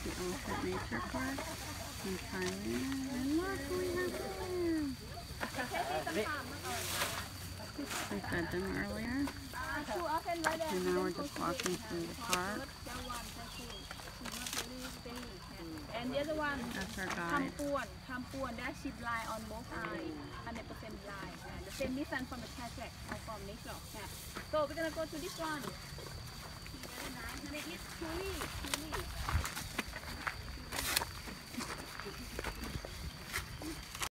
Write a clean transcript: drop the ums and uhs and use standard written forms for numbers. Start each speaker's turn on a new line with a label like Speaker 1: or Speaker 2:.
Speaker 1: the Elephant Nature Park in Thailand. And look, we have them. We fed them earlier. And now we're just walking through the park.
Speaker 2: And the other one,
Speaker 1: That's our guide.
Speaker 2: Kampuan, that sheep lie on both eyes, 100% lie. The same distance from the cataract or from nature. So we're gonna go to this one. Very nice. And it is truly.